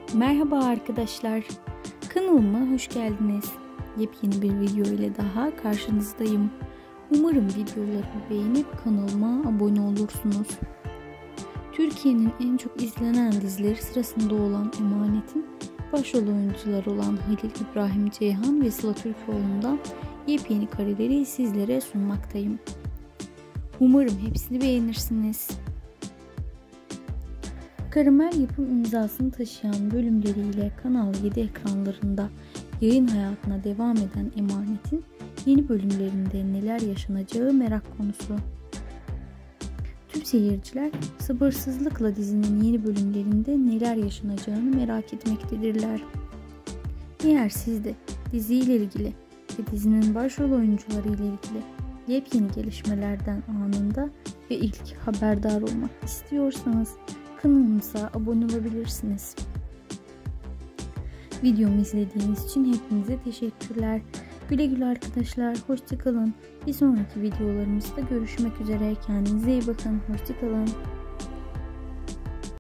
Merhaba arkadaşlar, kanalıma hoş geldiniz. Yepyeni bir video ile daha karşınızdayım. Umarım videolarımı beğenip kanalıma abone olursunuz. Türkiye'nin en çok izlenen dizileri sırasında olan Emanet'in başrol oyuncuları olan Halil İbrahim Ceyhan ve Sıla Türkoğlu'ndan yepyeni kareleri sizlere sunmaktayım. Umarım hepsini beğenirsiniz. Karamel yapım imzasını taşıyan bölümleriyle Kanal 7 ekranlarında yayın hayatına devam eden Emanet'in yeni bölümlerinde neler yaşanacağı merak konusu. Tüm seyirciler sabırsızlıkla dizinin yeni bölümlerinde neler yaşanacağını merak etmektedirler. Eğer siz de diziyle ilgili ve dizinin başrol oyuncuları ile ilgili yepyeni gelişmelerden anında ve ilk haberdar olmak istiyorsanız kanalımıza abone olabilirsiniz. Videomu izlediğiniz için hepinize teşekkürler. Güle güle arkadaşlar. Hoşça kalın. Bir sonraki videolarımızda görüşmek üzere. Kendinize iyi bakın. Hoşça kalın.